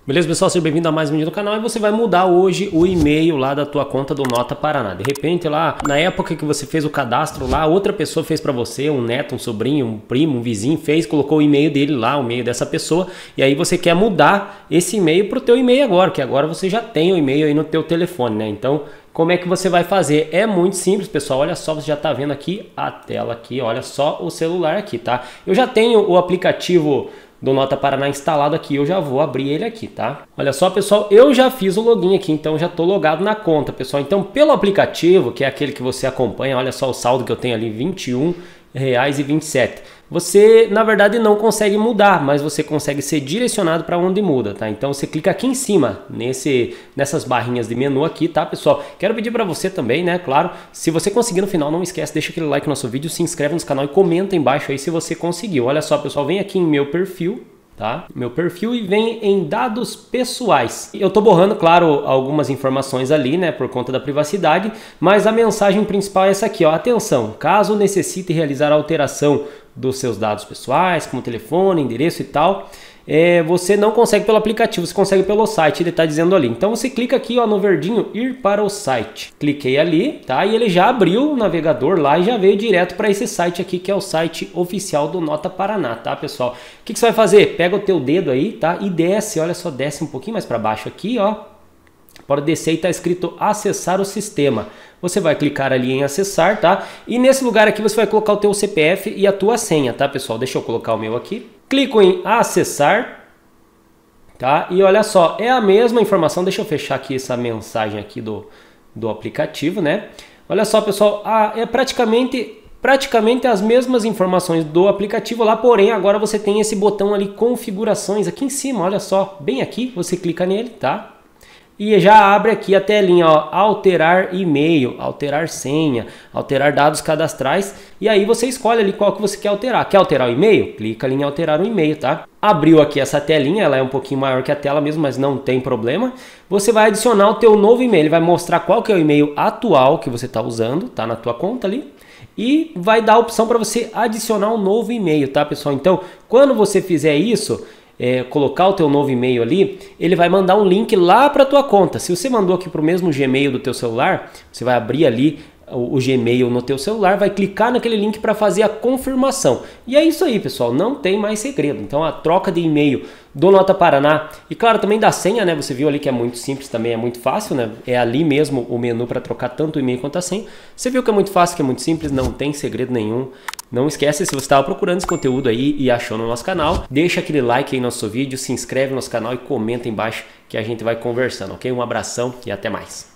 Beleza, pessoal? Seja bem-vindo a mais um vídeo do canal e você vai mudar hoje o e-mail lá da tua conta do Nota Paraná. De repente lá, na época que você fez o cadastro lá, outra pessoa fez para você, um neto, um sobrinho, um primo, um vizinho fez, colocou o e-mail dele lá, o e-mail dessa pessoa, e aí você quer mudar esse e-mail para o teu e-mail agora, que agora você já tem o e-mail aí no teu telefone, né? Então, como é que você vai fazer? É muito simples, pessoal. Olha só, você já está vendo aqui a tela aqui, olha só o celular aqui, tá? Eu já tenho o aplicativo do Nota Paraná instalado aqui, eu já vou abrir ele aqui, tá? Olha só, pessoal, eu já fiz o login aqui, então já tô logado na conta, pessoal. Então, pelo aplicativo, que é aquele que você acompanha, olha só o saldo que eu tenho ali, R$21,27. Você, na verdade, não consegue mudar, mas você consegue ser direcionado para onde muda, tá? Então, você clica aqui em cima, nessas barrinhas de menu aqui, tá, pessoal? Quero pedir para você também, né, claro, se você conseguir no final, não esquece, deixa aquele like no nosso vídeo, se inscreve no canal e comenta embaixo aí se você conseguiu. Olha só, pessoal, vem aqui em meu perfil, tá? Meu perfil e vem em dados pessoais. Eu tô borrando, claro, algumas informações ali, né, por conta da privacidade, mas a mensagem principal é essa aqui, ó. Atenção, caso necessite realizar alteração dos seus dados pessoais, como telefone, endereço e tal, você não consegue pelo aplicativo, você consegue pelo site, ele está dizendo ali. Então você clica aqui, ó, no verdinho, ir para o site. Cliquei ali, tá? E ele já abriu o navegador lá e já veio direto para esse site aqui, que é o site oficial do Nota Paraná, tá, pessoal? O que você vai fazer? Pega o teu dedo aí, tá? E desce, olha só, desce um pouquinho mais para baixo aqui, ó. Pode descer e está escrito acessar o sistema. Você vai clicar ali em acessar, tá? E nesse lugar aqui você vai colocar o teu CPF e a tua senha, tá, pessoal? Deixa eu colocar o meu aqui. Clico em acessar, tá? E olha só, é a mesma informação. Deixa eu fechar aqui essa mensagem aqui do aplicativo, né? Olha só, pessoal, é praticamente as mesmas informações do aplicativo lá, porém agora você tem esse botão ali, configurações, aqui em cima, olha só, bem aqui, você clica nele, tá? E já abre aqui a telinha, ó, alterar e-mail, alterar senha, alterar dados cadastrais. E aí você escolhe ali qual que você quer alterar. Quer alterar o e-mail? Clica ali em alterar o e-mail, tá? Abriu aqui essa telinha, ela é um pouquinho maior que a tela mesmo, mas não tem problema. Você vai adicionar o teu novo e-mail, ele vai mostrar qual que é o e-mail atual que você está usando, tá na tua conta ali. E vai dar a opção para você adicionar um novo e-mail, tá, pessoal? Então, quando você fizer isso, colocar o teu novo e-mail ali, ele vai mandar um link lá para tua conta. Se você mandou aqui para o mesmo Gmail do teu celular, você vai abrir ali o Gmail no teu celular, vai clicar naquele link para fazer a confirmação. E é isso aí, pessoal, não tem mais segredo. Então a troca de e-mail do Nota Paraná e claro também da senha, né? Você viu ali que é muito simples, também é muito fácil, né? É ali mesmo o menu para trocar tanto o e-mail quanto a senha. Você viu que é muito fácil, que é muito simples, não tem segredo nenhum. Não esquece, se você estava procurando esse conteúdo aí e achou no nosso canal, deixa aquele like aí no nosso vídeo, se inscreve no nosso canal e comenta embaixo que a gente vai conversando, ok? Um abração e até mais.